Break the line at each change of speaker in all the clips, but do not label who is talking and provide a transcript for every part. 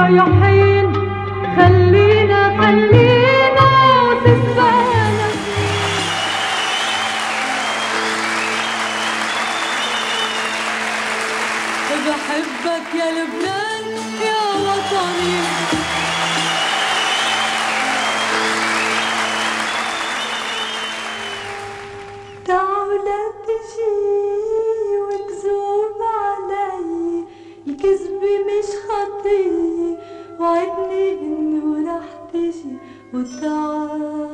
رايحين، خلينا تسبقنا. بحبك يا لبنان يا وطني. تعال تجي وتذوب علي، الكذب مش خطية، وعدني انه رح تجي وتعال.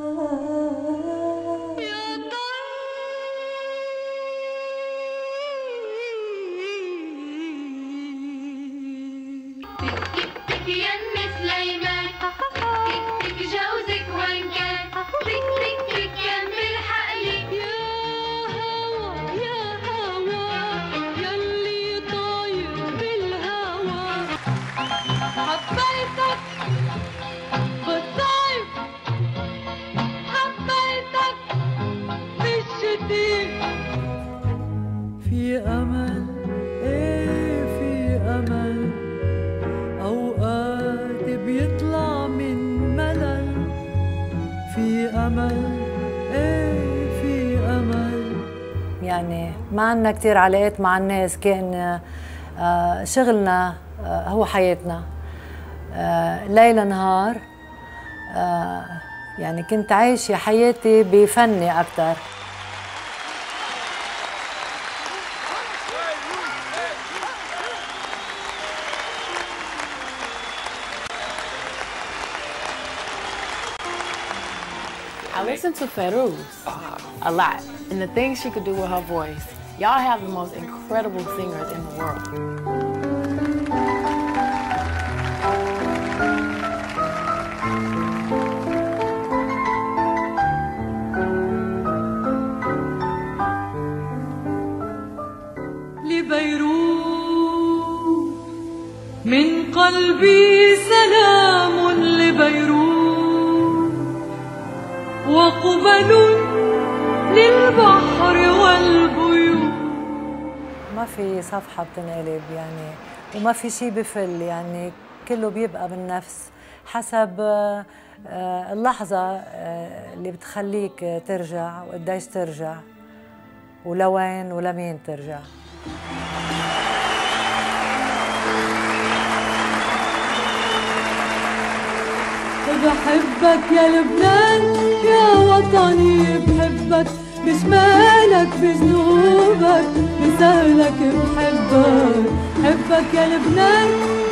في أمل، إيه في أمل، أوقات بيطلع من ملل. في أمل، إيه في أمل.
يعني ما عندنا كتير علاقات مع الناس، كان شغلنا هو حياتنا ليل نهار. يعني كنت عايشة حياتي بفني أكتر.
I listen to Fayrouz a lot, and the things she could do with her voice. Y'all have the most incredible singers in the world.
لبيروت من قلبي سلام، لبيروت وقبل للبحر والبيوت.
ما في صفحة بتنقلب يعني، وما في شيء بفل، يعني كله بيبقى بالنفس حسب اللحظة اللي بتخليك ترجع، وقديش ترجع، ولوين ولمين ترجع.
بحبك يا لبنان يا وطني، بحبك بشمالك بجنوبك بسهلك، بحبك يا لبنان